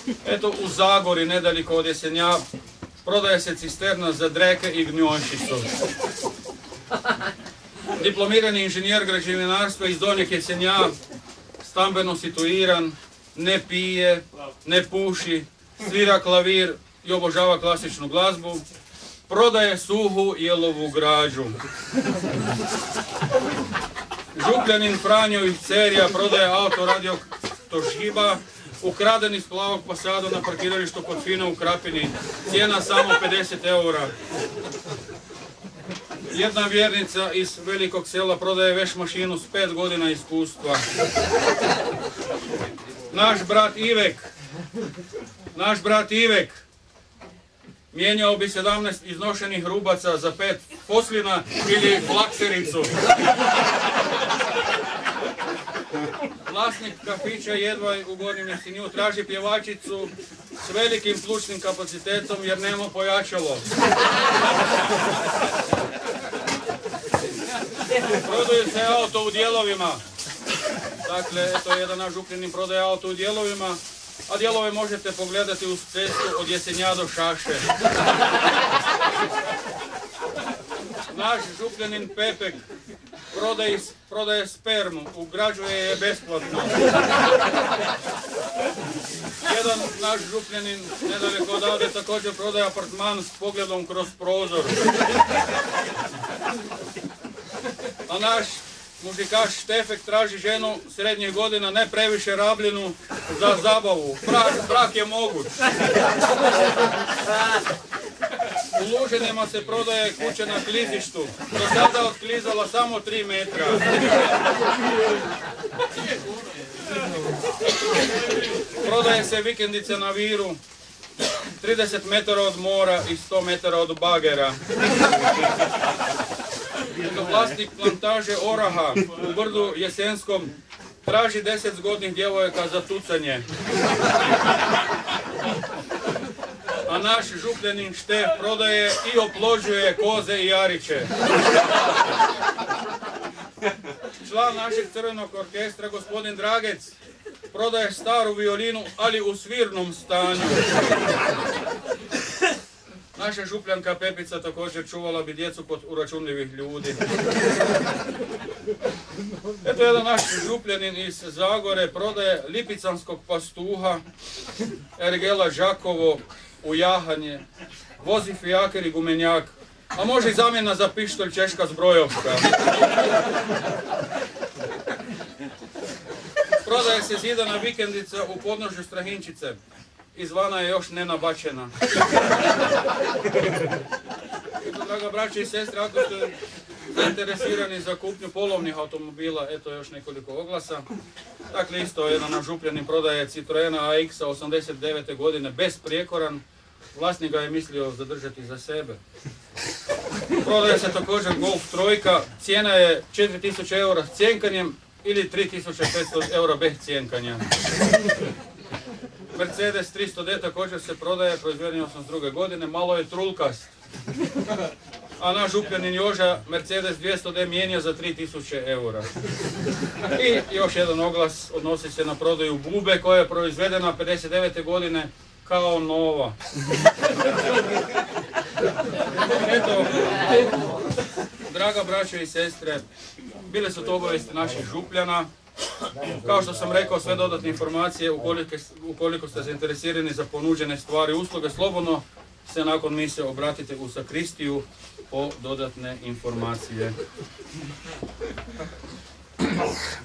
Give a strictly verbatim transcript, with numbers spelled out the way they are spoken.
Eto, u Zagori, nedaliko od Jesenja, prodaje se cisterna za dreke i gnjošicu. Diplomirani inženjer građevinarstva iz Donjeg Jesenja, stambeno situiran, ne pije, ne puši, svira klavir i obožava klasičnu glazbu, prodaje suhu jelovu građu. Župljanin Franjo iz Cerja prodaje auto radio Toshiba, ukraden iz plavog Passada na parkiralištu kod Fina u Krapini. Cijena samo pedeset eura. Jedna vjernica iz Velikog Sela prodaje veš mašinu s pet godina iskustva. Naš brat Ivek, naš brat Ivek mijenjao bi sedamnaest iznošenih rubaca za pet poslina ili flaksericu. Vlasnik kafića Jedvaj u Gornjem Jesenju traži pjevačicu s velikim plućnim kapacitetom jer nema pojačalo. Prodaju se auto u dijelovima. Dakle, eto jedan naš Župljanin prodaje auto u dijelovima, a dijelove možete pogledati uz cestu od Jesenja do Šaše. Naš Župljanin Pepek prodaje, prodaje spermu, ugrađuje je besplatno. Jedan naš Župljanin nedaleko odavde također prodaje apartman s pogledom kroz prozor. A naš mužikaš Štefek traži ženu srednjih godina, ne previše rabljenu, za zabavu. Brak, brak je moguć. U Luženima se prodaje kuća na klizištu. Do sada otklizala samo tri metra. Prodaje se vikendice na Viru. trideset metara od mora i sto metara od bagera. Vlasnik plantaže oraha u Brdu Jesenskom traži deset zgodnih djevojaka za tucanje. A naš Župljanin Štef prodaje i oplođuje koze i jariće. Član našeg crvenog orkestra, gospodin Dragec, prodaje staru violinu, ali u svirnom stanju. Naša Župljanka Pepica također čuvala bi djecu kod uračunljivih ljudi. Eto jedan naš Župljanin iz Zagore prodaje lipicanskog pastuha, ergela Žakovo, ujahanje, vozi fijaker i gumenjak, a može i zamjena za pištolj češka zbrojovka. Prodaje se zidana vikendica u podnožju Strahinčice. Izvana je još nenabačena. Draga braće i sestre, ako ste zainteresirani za kupnju polovnih automobila, eto još nekoliko oglasa. Dakle, isto jedan naš Župljanin prodaje Citroena A X osamdeset devete godine, besprijekoran. Vlasnik ga je mislio zadržati za sebe. Prodaje se također Golf trojka, cijena je četiri tisuće eura s cijenkanjem ili tri tisuće petsto eura bez cijenkanja. Mercedes tristo D također se prodaje, proizveden osamdeset druge godine, malo je trulkast. A naš Župljanin Joža Mercedes dvjesto D mijenja za tri tisuće eura. I još jedan oglas odnosi se na prodaju bube koja je proizvedena pedeset devete godine kao nova. Eto, draga braćo i sestre, bile su to obavijesti naših Župljana. Kao što sam rekao, sve dodatne informacije, ukoliko, ukoliko ste zainteresirani za ponuđene stvari i usluge, slobodno se nakon mise obratite u sakristiju po dodatne informacije.